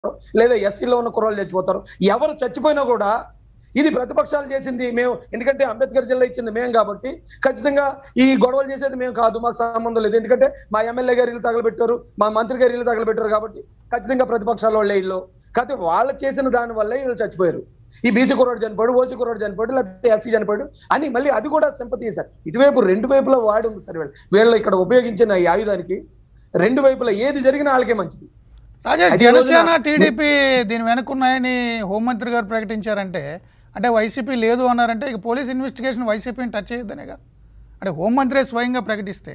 లేదా ఎస్సీలో ఉన్న కుర్రాళ్ళు చచ్చిపోతారు. ఎవరు చచ్చిపోయినా కూడా ఇది ప్రతిపక్షాలు చేసింది మేము, ఎందుకంటే అంబేద్కర్ జిల్లా ఇచ్చింది మేము కాబట్టి ఖచ్చితంగా ఈ గొడవలు చేసేది మేము కాదు, మాకు సంబంధం లేదు. ఎందుకంటే మా ఎమ్మెల్యే గారు ఇల్లు తగలబెట్టారు, మా మంత్రి గారు ఇల్లు తగలబెట్టారు కాబట్టి ఖచ్చితంగా ప్రతిపక్షాల వాళ్ళే ఇల్లు. కాకపోతే వాళ్ళు చేసిన దాని వల్లే వీళ్ళు చచ్చిపోయారు. ఈ బీసీ కుర్రాడు చనిపోయాడు, ఓసీ కుర్రాడు చనిపోయాడు, లేకపోతే ఎస్సీ చనిపోయాడు అని మళ్ళీ అది కూడా సింపతి సార్. ఇటువైపు రెండు వైపులా వాడి ఉంది సార్. వీళ్ళు ఇక్కడ ఉపయోగించిన ఈ ఆయుధానికి రెండు వైపులా ఏది జరిగినా వాళ్ళకే మంచిది. రాజేష్, జనసేన టీడీపీ దీని వెనుకున్నాయని హోంమంత్రి గారు ప్రకటించారంటే, అంటే వైసీపీ లేదు అన్నారంటే ఇక పోలీస్ ఇన్వెస్టిగేషన్ వైసీపీని టచ్ చేయొద్దనేగా. అంటే హోంమంత్రి స్వయంగా ప్రకటిస్తే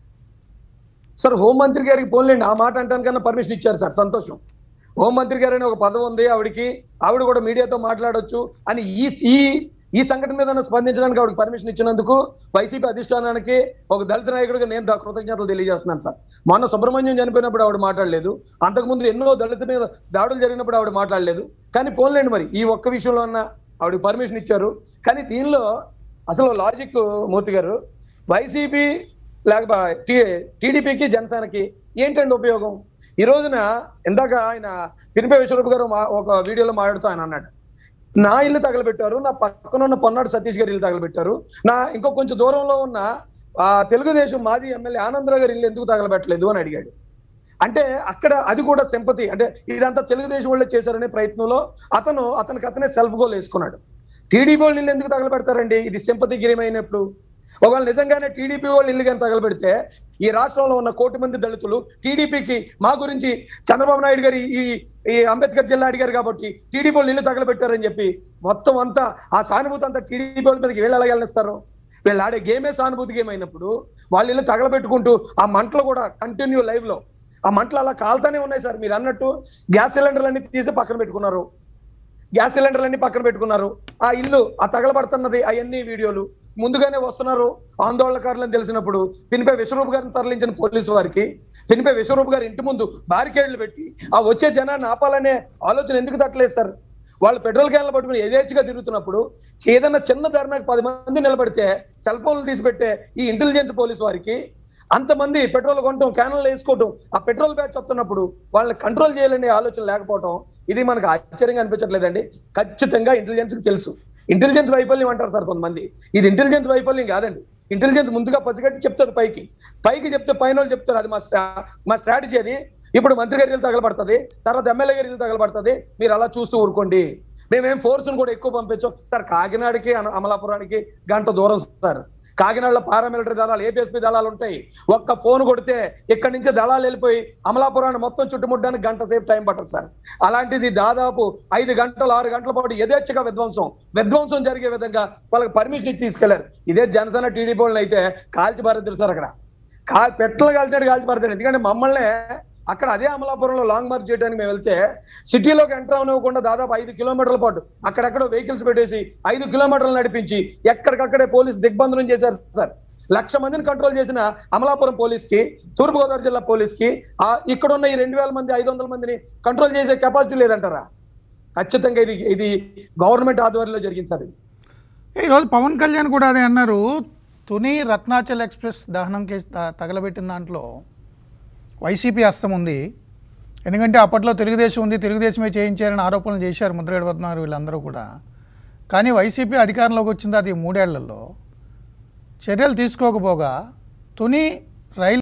సార్ హోంమంత్రి గారికి పోలేండి ఆ మాట అంటానికన్నా పర్మిషన్ ఇచ్చారు సార్, సంతోషం. హోంమంత్రి గారని ఒక పదవి ఉంది ఆవిడికి, ఆవిడ కూడా మీడియాతో మాట్లాడొచ్చు అని ఈ సంఘటన మీద స్పందించడానికి ఆవిడకి పర్మిషన్ ఇచ్చినందుకు వైసీపీ అధిష్టానానికి ఒక దళిత నాయకుడిగా నేను కృతజ్ఞతలు తెలియజేస్తున్నాను సార్. మొన్న సుబ్రహ్మణ్యం చనిపోయినప్పుడు ఆవిడ మాట్లాడలేదు, అంతకుముందు ఎన్నో దళిత మీద దాడులు జరిగినప్పుడు ఆవిడ మాట్లాడలేదు. కానీ పోలేండి మరి ఈ ఒక్క విషయంలో అన్న ఆవిడకి పర్మిషన్ ఇచ్చారు. కానీ దీనిలో అసలు లాజిక్ మూర్తి గారు, వైసీపీ లేకపోతే టీడీపీకి జనసేనకి ఏంటండి ఉపయోగం? ఈ రోజున ఇందాక ఆయన పినిపే విశ్వరూప్ గారు ఒక వీడియోలో మాట్లాడుతూ ఆయన అన్నాడు, నా ఇల్లు తగలబెట్టారు, నా పక్కన ఉన్న పొన్నాడు సతీష్ గారి ఇల్లు తగలబెట్టారు, నా ఇంకో కొంచెం దూరంలో ఉన్న తెలుగుదేశం మాజీ ఎమ్మెల్యే ఆనందరావు గారి ఇల్లు ఎందుకు తగలబెట్టలేదు అని అడిగాడు. అంటే అక్కడ అది కూడా సింపతి, అంటే ఇదంతా తెలుగుదేశం వాళ్ళే చేశారనే ప్రయత్నంలో అతనే సెల్ఫ్ గోల్ వేసుకున్నాడు. టీడీపీ వాళ్ళు ఇల్లు ఎందుకు తగలబెడతారండి? ఇది సింపతి గిరిమైనప్పుడు. ఒకవేళ నిజంగానే టీడీపీ వాళ్ళు ఇల్లు కానీ తగలబెడితే ఈ రాష్ట్రంలో ఉన్న 1 కోటి మంది దళితులు టీడీపీకి మా గురించి చంద్రబాబు నాయుడు గారు ఈ అంబేద్కర్ జిల్లా అడిగారు కాబట్టి టీడీపీ వాళ్ళు ఇల్లు తగలబెట్టారని చెప్పి మొత్తం అంతా ఆ సానుభూతి అంతా టీడీపీ వాళ్ళ మీదకి వీళ్ళు ఎలా వెళ్ళిస్తారు? వీళ్ళు ఆడే గేమే సానుభూతి గేమ్ అయినప్పుడు వాళ్ళు ఇల్లు తగలబెట్టుకుంటూ ఆ మంటలు కూడా కంటిన్యూ లైవ్ లో ఆ మంటలు అలా కాలుతానే ఉన్నాయి సార్. మీరు అన్నట్టు గ్యాస్ సిలిండర్లన్నీ తీసి పక్కన పెట్టుకున్నారు, ఆ ఇల్లు ఆ తగలబడుతున్నది అవన్నీ వీడియోలు ముందుగానే వస్తున్నారు. ఆందోళనకారులని తెలిసినప్పుడు పినిపే విశ్వరూప్ గారిని తరలించిన పోలీసు వారికి పినిపే విశ్వరూప్ గారి ఇంటి ముందు బ్యారికేడ్లు పెట్టి ఆ వచ్చే జనాన్ని ఆపాలనే ఆలోచన ఎందుకు తట్టలేదు సార్? వాళ్ళు పెట్రోల్ క్యాన్లు పట్టుకుని యథేచ్ఛగా తిరుగుతున్నప్పుడు ఏదన్నా చిన్న ధర్నాకు 10 మంది నిలబడితే సెల్ ఫోన్లు తీసి పెట్టే ఈ ఇంటెలిజెన్స్ పోలీసు వారికి అంతమంది పెట్రోల్ కొనటం, క్యాన్లు వేసుకోవటం, ఆ పెట్రోల్ బ్యాచ్ వస్తున్నప్పుడు వాళ్ళని కంట్రోల్ చేయాలనే ఆలోచన లేకపోవటం ఇది మనకు ఆశ్చర్యంగా అనిపించట్లేదండి. ఖచ్చితంగా ఇంటెలిజెన్స్ కి తెలుసు. ఇంటెలిజెన్స్ వైఫల్యం అంటారు సార్ కొంతమంది, ఇది ఇంటెలిజెన్స్ వైఫల్యం కాదండి. ఇంటెలిజెన్స్ ముందుగా పసిగట్టి చెప్తుంది, పైకి చెప్తే పైన వాళ్ళు చెప్తారు అది మా స్ట్రాటజీ. అది ఇప్పుడు మంత్రి గారి ఇల్లు తగలబడుతుంది, తర్వాత ఎమ్మెల్యే గారి ఇల్లు తగలబడుతుంది, మీరు అలా చూస్తూ ఊరుకోండి. మేమేం ఫోర్స్ను కూడా ఎక్కువ పంపించాం సార్. కాకినాడకి అమలాపురానికి 1 గంట దూరం సార్. కాకినాడలో పారామిలిటరీ దళాలు, ఏపీఎస్పీ దళాలు ఉంటాయి. ఒక్క ఫోన్ కొడితే ఇక్కడి నుంచి దళాలు వెళ్ళిపోయి అమలాపురాన్ని మొత్తం చుట్టుముట్టడానికి 1 గంట సేపు టైం పట్టదు సార్. అలాంటిది దాదాపు 5 గంటలు 6 గంటల పాటు యథేచ్ఛగా విధ్వంసం జరిగే విధంగా వాళ్ళకి పర్మిషన్ ఇచ్చి తీసుకెళ్లారు. ఇదే జనసేన టీడీపీ వాళ్ళని అయితే కాల్చి పారేద్దరు సార్. అక్కడ పెట్టలు కాల్చాడు, కాల్చి పారేద్దరు. ఎందుకంటే మమ్మల్ని అక్కడ అదే అమలాపురంలో లాంగ్ మార్చ్ చేయడానికి మేము వెళ్తే సిటీలోకి ఎంటర్ అవ్వకుండా దాదాపు 5 కిలోమీటర్ల పాటు అక్కడెక్కడో వెహికల్స్ పెట్టేసి 5 కిలోమీటర్లు నడిపించి ఎక్కడికక్కడే పోలీసు దిగ్బంధనం చేశారు సార్. 1,00,000 మందిని కంట్రోల్ చేసిన అమలాపురం పోలీస్ కి, తూర్పుగోదావరి జిల్లా పోలీస్ కి ఇక్కడ ఉన్న ఈ 2,000 మంది 500 మందిని కంట్రోల్ చేసే కెపాసిటీ లేదంటారా? ఖచ్చితంగా ఇది గవర్నమెంట్ ఆధ్వర్యంలో జరిగింది సార్. ఈరోజు పవన్ కళ్యాణ్ కూడా అదే అన్నారు. తుని రత్నాచల్ ఎక్స్ప్రెస్ దహనం కేసు తగలబెట్టిన దాంట్లో వైసీపీ హస్తం ఉంది. ఎందుకంటే అప్పట్లో తెలుగుదేశం ఉంది, తెలుగుదేశమే చేయించారని ఆరోపణలు చేశారు ముద్రగడ పద్మనాభం వీళ్ళందరూ కూడా. కానీ వైసీపీ అధికారంలోకి వచ్చింది అది 3 ఏళ్లలో. చర్యలు తీసుకోకపోగా తుని రైలు